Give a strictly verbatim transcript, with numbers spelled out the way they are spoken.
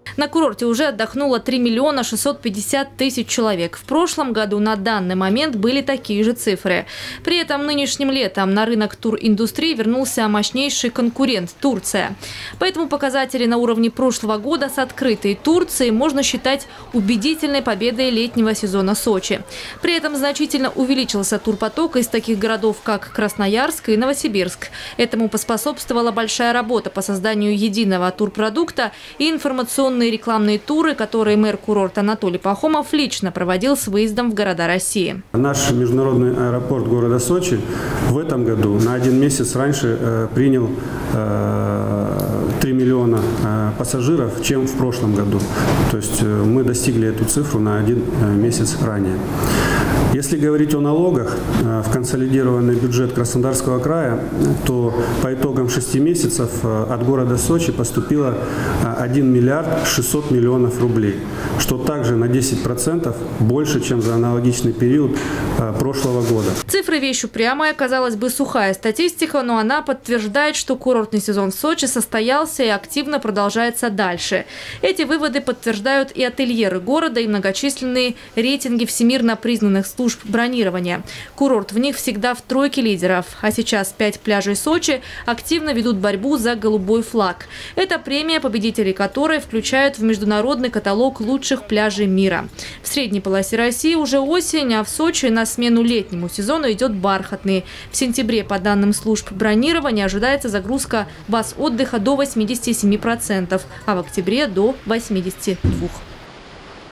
На курорте уже отдохнуло три миллиона шестьсот пятьдесят тысяч человек. В прошлом году на данный момент были такие же цифры. При этом нынешним летом на рынок туриндустрии вернулся мощнейший конкурент – Турция. Поэтому показатели на уровне прошлого года с открытой Турцией можно считать убедительной победой летнего сезона Сочи. При этом значительно увеличился турпоток из таких городов, как Красноярск и Новосибирск. Этому поспособствовала большая работа по созданию единого турпродукта и информационные рекламные туры, которые мэр курорта Анатолий Пахомов лично проводил с выездом в города России. Наш международный аэропорт города Сочи в этом году на один месяц раньше э, принял э, три миллиона э, пассажиров, чем в прошлом году. То есть э, мы достигли эту цифру на один э, месяц ранее. Если говорить о налогах э, в консолидированный бюджет Краснодарского края, то по итогам шести месяцев э, от города Сочи поступило э, один миллиард шестьсот миллионов рублей, что также на десять процентов больше, чем за аналогичный период э, прошлого года. Цифры вещь упрямая, казалось бы, сухая статистика, но она подтверждает, что курортный сезон в Сочи состоялся и активно продолжается дальше. Эти выводы подтверждают и ательеры города, и многочисленные рейтинги всемирно признанных служб бронирования. Курорт в них всегда в тройке лидеров. А сейчас пять пляжей Сочи активно ведут борьбу за голубой флаг. Это премия, победителей которой включают в международный каталог лучших пляжей мира. В средней полосе России уже осень, а в Сочи на смену летнему сезону идет бархатный. В сентябре, по данным служб бронирования, ожидается загрузка баз отдыха до восьмидесяти семи процентов, а в октябре до восьмидесяти двух процентов.